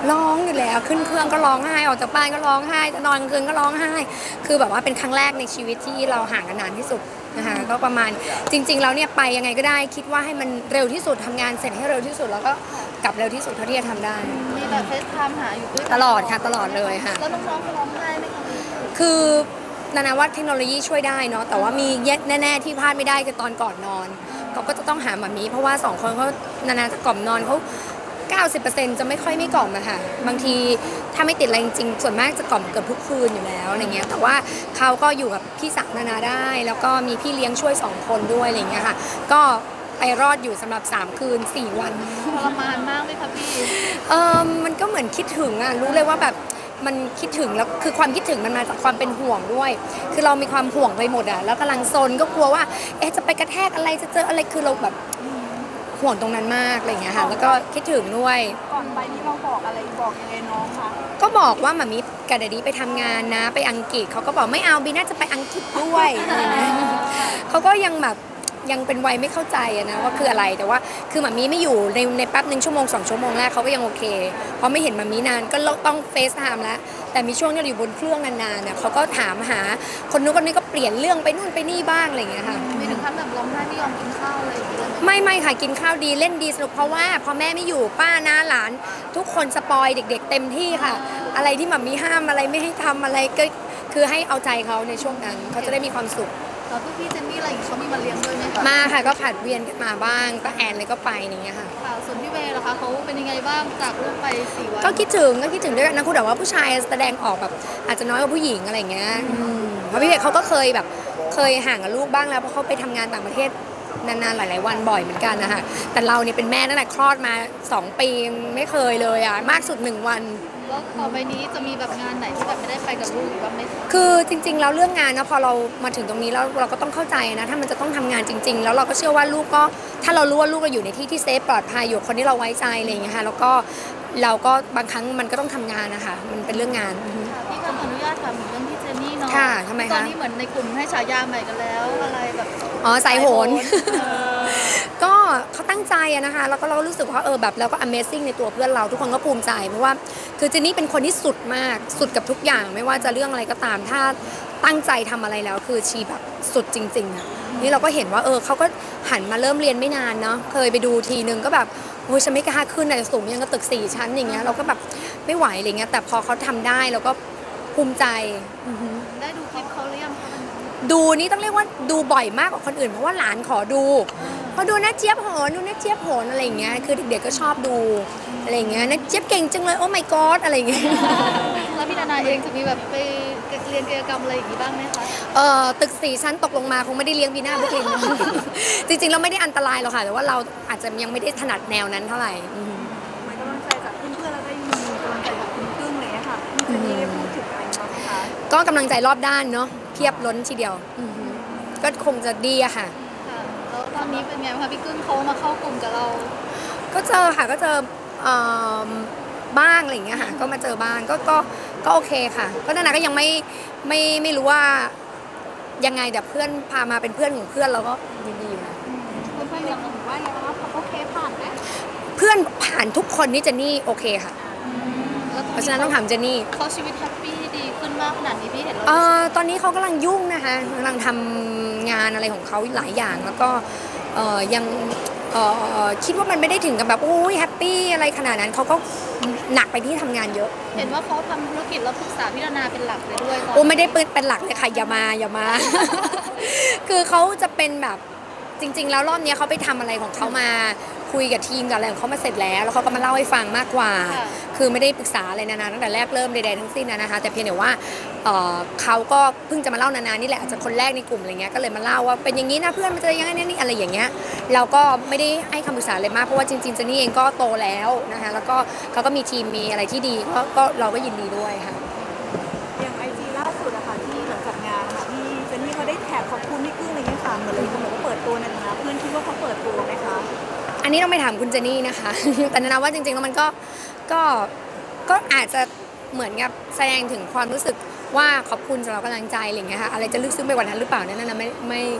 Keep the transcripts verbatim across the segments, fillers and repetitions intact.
ร้องอยู่แล้วขึ้นเครื่องก็ร้องไห้ออกจากบ้านก็ร้องไห้จะนอนกลางคืนก็ร้องไห้คือแบบว่าเป็นครั้งแรกในชีวิตที่เราห่างกันนานที่สุดนะคะก็ประมาณจริงๆแล้วเนี่ยไปยังไงก็ได้คิดว่าให้มันเร็วที่สุดทำงานเสร็จให้เร็วที่สุดแล้วก็กลับเร็วที่สุดเท่าที่จะทำได้มีแบบเฟซไทม์หาอยู่ด้วยตลอดค่ะตลอดเลยค่ะแล้วน้องๆเขาร้องไห้ไหมคะคือนานาว่าเทคโนโลยีช่วยได้เนาะแต่ว่ามีแน่ๆที่พลาดไม่ได้คือตอนก่อนนอนเขาก็จะต้องหาหมามีเพราะว่าสองคนเขานานาจะกล่อมนอนเขาเก้าสิบเปอร์เซ็นต์จะไม่ค่อยไม่กล่อมอะค่ะบางทีถ้าไม่ติดอะไรจริงๆส่วนมากจะกล่อมเกือบทุกคืนอยู่แล้วอะไรเงี้ยแต่ว่าเขาก็อยู่กับพี่สาวนานาได้แล้วก็มีพี่เลี้ยงช่วยสองคนด้วยอะไรเงี้ยค่ะก็ไปรอดอยู่สำหรับสามคืนสี่วันทรมานมากเลยค่ะพี่เออมันก็เหมือนคิดถึงอะรู้เลยว่าแบบมันคิดถึงแล้วคือความคิดถึงมันมาจากความเป็นห่วงด้วยคือเรามีความห่วงไปหมดอะแล้วกำลังซนก็กลัวว่าเอ๊ะจะไปกระแทกอะไรจะเจออะไรคือเราแบบห่วงตรงนั้นมากอะไรเงี้ยค่ะแล้วก็คิดถึงด้วยก่อนไปนี่เราบอกอะไรบอกยังไงน้องคะก็บอกว่าหมามิกับเดดดี้ไปทำงานนะไปอังกฤษเขาก็บอกไม่เอาบีน่าจะไปอังกฤษด้วยอะไรเงี้ยเขาก็ยังแบบยังเป็นวัยไม่เข้าใจนะว่าคืออะไรแต่ว่าคือหมามีไม่อยู่ในในแป๊บหนึ่งชั่วโมงสองชั่วโมงแรกเขาก็ยังโอเคเพราะไม่เห็นหมามีนานก็ต้องเฟซไทม์แล้วแต่มีช่วงที่เราอยู่บนเครื่องนานๆเนี่ยเขาก็ถามหาคนนู้นคนนี้ก็เปลี่ยนเรื่องไปนู่นไปนี่บ้างอะไรอย่างเงี้ยค่ะไม่ถึงขั้นแบบร้องไห้ไม่ยอมกินข้าวอะไรอย่างเงี้ยไม่ไม่ค่ะกินข้าวดีเล่นดีสนุกเพราะว่าพอแม่ไม่อยู่ป้าน้าหลานทุกคนสปอยเด็กๆเต็มที่ค่ะอะไรที่หมามีห้ามอะไรไม่ให้ทำอะไรก็คือให้เอาใจเขาในช่วงนั้นเขาจะได้มีความสุขแล้วพี่เจนนี่อะไรอย่างเขามีมาเลี้ยงด้วยไหมคะมาค่ะก็ผัดเวียนกันมาบ้างก็แอนเลยก็ไปอย่างเงี้ยค่ะค่ะส่วนพี่เวย์ล่ะคะเขาเป็นยังไงบ้างจากลูกไปสี่วันก็คิดถึงก็คิดถึงด้วยกันนะคุณแต่ว่าผู้ชายแสดงออกแบบอาจจะน้อยกว่าผู้หญิงอะไรเงี้ยเพราะพี่เวย์เขาก็เคยแบบเคยห่างกับลูกบ้างแล้วเพราะเขาไปทำงานต่างประเทศนานๆหลายๆวันบ่อยเหมือนกันนะคะแต่เราเนี่ยเป็นแม่ตั้งแต่คลอดมาสองปีไม่เคยเลยอ่ะมากสุดหนึ่งวันแล้วต่อไปนี้จะมีแบบงานไหนที่แบบไม่ได้ไปกับลูกหรือว่าไม่คือจริงๆแล้วเรื่องงานนะพอเรามาถึงตรงนี้แล้วเราก็ต้องเข้าใจนะถ้ามันจะต้องทำงานจริงๆแล้วเราก็เชื่อว่าลูกก็ถ้าเรารู้ว่าลูกเราอยู่ในที่ที่เซฟปลอดภัยอยู่คนที่เราไว้ใจอะไรอย่างเงี้ยค่ะแล้วก็เราก็บางครั้งมันก็ต้องทำงานนะคะมันเป็นเรื่องงานพี่ก็ขออนุญาตถามถึงเรื่องพี่เจนนี่เนาะค่ะทำไมคะตอนนี้เหมือนในกลุ่มให้ฉายาใหม่กันแล้วอะไรแบบอ๋อสายโหนก็เขาตั้งใจอะนะคะแล้วก็เรารู้สึกว่าเออแบบเราก็ Amazing ในตัวเพื่อนเราทุกคนก็ภูมิใจเพราะว่าคือเจนนี่เป็นคนที่สุดมากสุดกับทุกอย่างไม่ว่าจะเรื่องอะไรก็ตามถ้าตั้งใจทำอะไรแล้วคือชีแบบสุดจริงๆอะนี่เราก็เห็นว่าเออเขาก็หันมาเริ่มเรียนไม่นานเนาะเคยไปดูทีนึงก็แบบโอ้ยฉันไม่กล้าขึ้นแต่สูงยังก็ตึกสี่ชั้นอย่างเงี้ยเราก็แบบไม่ไหวอะไรเงี้ยแต่พอเขาทำได้เราก็ภูมิใจได้ดูคลิปเขาหรือยังคะดูนี่ต้องเรียกว่าดูบ่อยมากกว่าคนอื่นเพราะว่าหลานขอดูพอดูนะเจี๊ยบโหนดูนะเจี๊ยบโหนอะไรอย่างเงี้ยคือเด็กๆก็ชอบดูอะไรอย่างเงี้ยนะเจี๊ยบเก่งจังเลยโอ้ my god อะไรอย่างเงี้ยแล้วพี่นานาเองจะมีแบบไปเรียนกิจกรรมอะไรอย่างงี้บ้างไหมคะเอ่อตึกสี่ชั้นตกลงมาคงไม่ได้เลี้ยงบีน่าบุกลินจริงๆเราไม่ได้อันตรายหรอกค่ะแต่ว่าเราอาจจะยังไม่ได้ถนัดแนวนั้นเท่าไหร่หมายกำลังใจจากเพื่อนๆแล้วก็ยังมีกำลังใจจากคุณกึ้งเลยค่ะพี่เจนนี่ได้พูดถึงอะไรบ้างไหมคะก็กำลังใจรอบด้านเนาะเพียบล้นทีเดียวก็คงจะดีอะค่ะแล้วตอนนี้เป็นไงคะพี่กึ้งเขามาเข้ากลุ่มกับเราก็เจอค่ะก็เจอบ้างอะไรอย่างเงี้ยค่ะก็มาเจอบ้างก็ก็ก็โอเคค่ะก็นานาก็ยังไม่ไม่ไม่รู้ว่ายังไงแต่เพื่อนพามาเป็นเพื่อนของเพื่อนเราก็ยินดีอยู่นะเพื่อนๆยังถือว่าไงคะโอเคผ่านไหมเพื่อนผ่านทุกคนนี่เจนนี่โอเคค่ะเพราะฉะนั้นต้องถามเจนนี่เขาชีวิตแฮปปี้ดีขึ้นมากขนาดนี้พี่เห็นแล้วตอนนี้เขากำลังยุ่งนะคะกำลังทำงานอะไรของเขาหลายอย่างแล้วก็ยังคิดว่ามันไม่ได้ถึงกับแบบโอ้ยแฮปปี้อะไรขนาดนั้นเขาก็หนักไปที่ทำงานเยอะเห็นว่าเขาทำธุรกิจแล้วปรึกษาพี่นานาเป็นหลักเลยด้วยโอ้ไม่ได้เป็นหลักเลยค่ะอย่ามาอย่ามาคือเขาจะเป็นแบบจริงๆแล้วรอบนี้เขาไปทำอะไรของเขามาคุยกับทีมกับอะไรของเขามาเสร็จแล้วแล้วเขาก็มาเล่าให้ฟังมากกว่าคือไม่ได้ปรึกษาอะไรนานาตั้งแต่แรกเริ่มใดๆทั้งสิ้นนะคะแต่เพียงแต่ว่าเขาก็เพิ่งจะมาเล่านานานี่แหละอาจจะคนแรกในกลุ่มอะไรเงี้ยก็เลยมาเล่าว่าเป็นอย่างนี้นะเพื่อนมันจะยังไงนี่อะไรอย่างเงี้ยเราก็ไม่ได้ให้คำปรึกษาเลยมากเพราะว่าจริงๆเจนนี่เองก็โตแล้วนะคะแล้วก็เขาก็มีทีมมีอะไรที่ดีก็เราก็ยินดีด้วยค่ะอย่างไอจีล่าสุดอะค่ะที่หลังจากงานค่ะพี่เจนนี่เขาได้แท็กขอบคุณพี่กึ้งอะไรเงี้ยค่ะเหมือนเลยเขาบอกว่าเปิดตัวในฐานะเพื่อนคิดว่าเขาเปิดตัวไหมคะอันนี้ต้องไปถามคุณเจนนี่นะคะแต่นานาว่าจริงๆแล้วมันก็ก็ก็อาจจะเหมือนกับแสดงถึงความรู้สึกว่าขอบคุณสำหรับกำลังใจอะไรอย่างเงี้ยค่ะอะไรจะลึกซึ้งไปกว่านั้นหรือเปล่านั่นนะไม่ไม่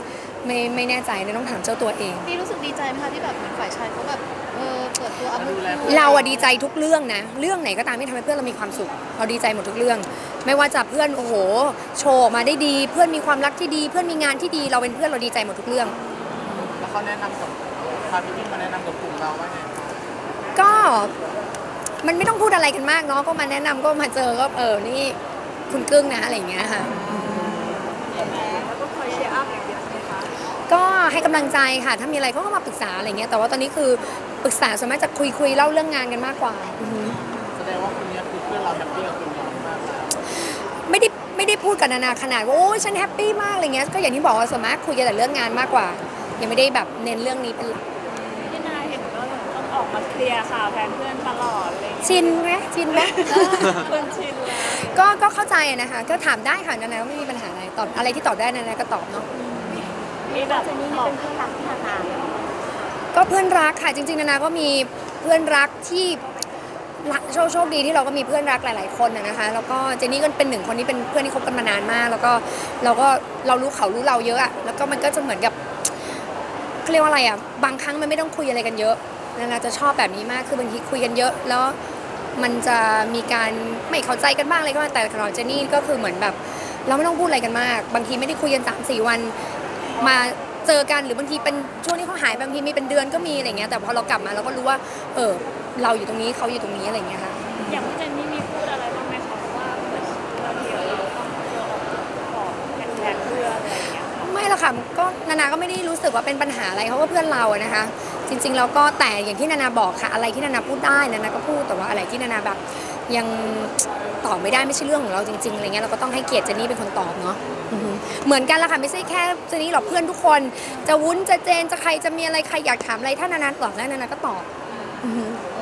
ไม่ไม่แน่ใจเนี่ยต้องถามเจ้าตัวเองพี่รู้สึกดีใจไหมคะที่แบบเหมือนฝ่ายชายเขาแบบเออเปิดตัวอัพลูกคู่เราอะดีใจทุกเรื่องนะเรื่องไหนก็ตามที่ทำให้เพื่อนเรามีความสุขเราดีใจหมดทุกเรื่อง ไม่ว่าจะเพื่อนโอ้โหโชว์ออกมาได้ดี เพื่อนมีความรักที่ดี เพื่อนมีงานที่ดีเราเป็นเพื่อนเราดีใจหมดทุกเรื่องแล้วเขาแนะนำกับพาพี่กิ๊กมาแนะนำกับกลุ่มเราว่าไงก็มันไม่ต้องพูดอะไรกันมากเนาะก็มาแนะนำก็มาเจอก็เออนี่คุณกึ้งนะอะไรอย่างเงี้ยค่ะแล้วก็คอยเชียร์อัพอย่างเดียวใช่ไหมคะก็ให้กำลังใจค่ะถ้ามีอะไรเขาก็มาปรึกษาอะไรเงี้ยแต่ว่าตอนนี้คือปรึกษาส่วนมากจะคุยคุยเล่าเรื่องงานกันมากกว่าอือฮึแสดงว่าคนนี้คือเพื่อนเราแฮปปี้กับคุณเรามากแล้วไม่ได้ไม่ได้พูดกับนานาขนาดว่าโอ้ฉันแฮปปี้มากอะไรเงี้ยก็อย่างที่บอกว่าส่วนมากคุยกันแต่เรื่องงานมากกว่า ยังไม่ได้แบบเน้นเรื่องนี้เป็นหลักพี่นายเห็นก็ต้องออกมาเคลียร์ข่าวแทนเพื่อนตลอดเลยชินไหมชินไหมเพื่อนชินแล้วก็ก็เข้าใจอะนะคะก็ถามได้ค่ะนานาก็ไม่มีปัญหาอะไรตอบอะไรที่ตอบได้นานาก็ตอบเนาะมีแบบนี่เป็นเพื่อนรักที่นานก็เพื่อนรักค่ะจริงๆนานาก็มีเพื่อนรักที่รักโชคโชคดีที่เราก็มีเพื่อนรักหลาย ๆคนนะนะคะแล้วก็เจนนี่ก็เป็นหนึ่งคนที่เป็นเพื่อนที่คบกันมานานมาก แล้วก็เราก็เรารู้เขารู้เราเยอะอะแล้วก็มันก็จะเหมือนกับเขาเรียกว่าอะไรอะบางครั้งมันไม่ต้องคุยอะไรกันเยอะนานาจะชอบแบบนี้มากคือบางทีคุยกันเยอะแล้วมันจะมีการไม่เข้าใจกันบ้างอะไรก็บ้างแต่สำหรับเจนนี่ก็คือเหมือนแบบ เราไม่ต้องพูดอะไรกันมาก บางทีไม่ได้คุยกันสามสี่วันมาเจอกันหรือบางทีเป็นช่วงที่เขาหายบางทีมีเป็นเดือนก็มีอะไรเงี้ยแต่พอเรากลับมาเราก็รู้ว่าเออเราอยู่ตรงนี้เขาอยู่ตรงนี้อะไรเงี้ยค่ะอย่างพี่เจนนี่มีพูดอะไรบ้างไหมคะเพราะว่าเหมือนบางทีเราต้องเจอออกบอกเป็นแทนเพื่อนอะไรอย่างเงี้ยไม่หรอกค่ะก็นานาก็ไม่ได้รู้สึกว่าเป็นปัญหาอะไรเขาก็เพื่อนเราอะนะคะ จริงๆแล้วก็แต่อย่างที่นานาบอกค่ะอะไรที่นานาพูดได้นานาก็พูดแต่ว่าอะไรที่นานาแบบยังตอบไม่ได้ไม่ใช่เรื่องของเราจริงๆอะไรเงี้ยเราก็ต้องให้เกียรติเจนนี่เป็นคนตอบเนาะอือฮึเหมือนกันละค่ะไม่ใช่แค่เจนนี่หรอกเพื่อนทุกคนจะวุ้นจะเจนจะใครจะมีอะไรใครอยากถามอะไรถ้านานาตอบได้นานาก็ตอบอือฮึ